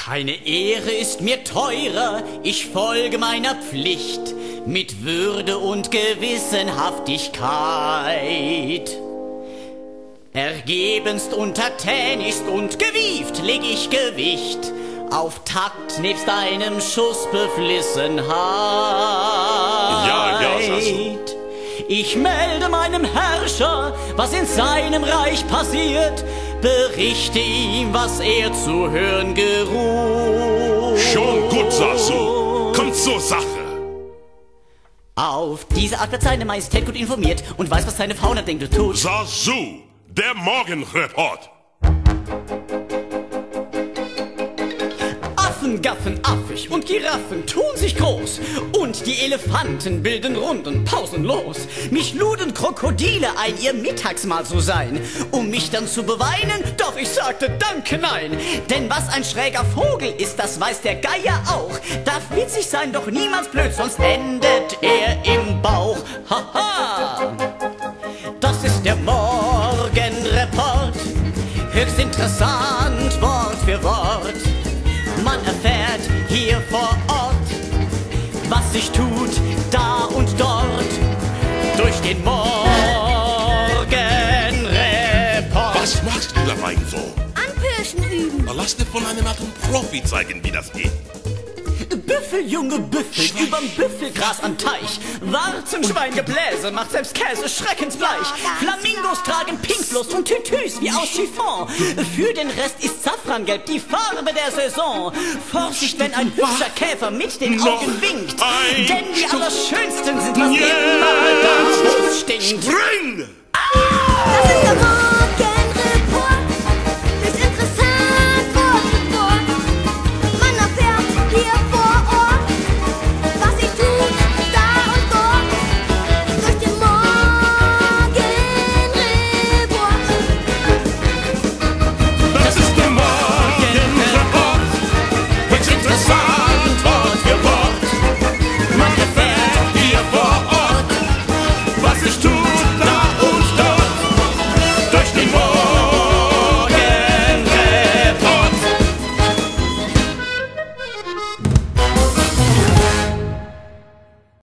Keine Ehre ist mir teurer, ich folge meiner Pflicht mit Würde und Gewissenhaftigkeit. Ergebenst, untertänigst und gewieft leg ich Gewicht auf Takt nebst einem Schuss Beflissenheit. Ja, Sasu. Ich melde meinem Herrscher, was in seinem Reich passiert, berichte ihm, was er zu hören geruht. Schon gut, Sasu. Kommt zur Sache. Auf diese Art wird seine Majestät gut informiert und weiß, was seine Fauna denkt und tut. Sasu, der Morgenreport. Affen gaffen affig und Giraffen tun sich groß und die Elefanten bilden Runden pausenlos. Mich luden Krokodile ein, ihr Mittagsmahl zu sein, um mich dann zu beweinen, doch ich sagte danke nein. Denn was ein schräger Vogel ist, das weiß der Geier auch. Darf witzig sein, doch niemals blöd, sonst endet er im Bauch. Haha, das ist der Morgenreport, höchst interessant, Wort für Wort. Man erfährt hier vor Ort, was sich tut, da und dort, durch den Morgenreport. Was machst du da rein so? Anpirschen üben. Lass dir von einem alten Profi zeigen, wie das geht. Büffel, junge Büffel, überm Büffelgras am Teich. Warzenschweingebläse macht selbst Käse schreckensbleich. Flamingos tragen Pinkfluss und Tütüs wie aus Chiffon. Für den Rest ist Safrangelb die Farbe der Saison. Vorsicht, wenn ein hübscher Käfer mit den Augen winkt. Denn die Allerschönsten sind, was immer da stinkt. Spring! Das ist der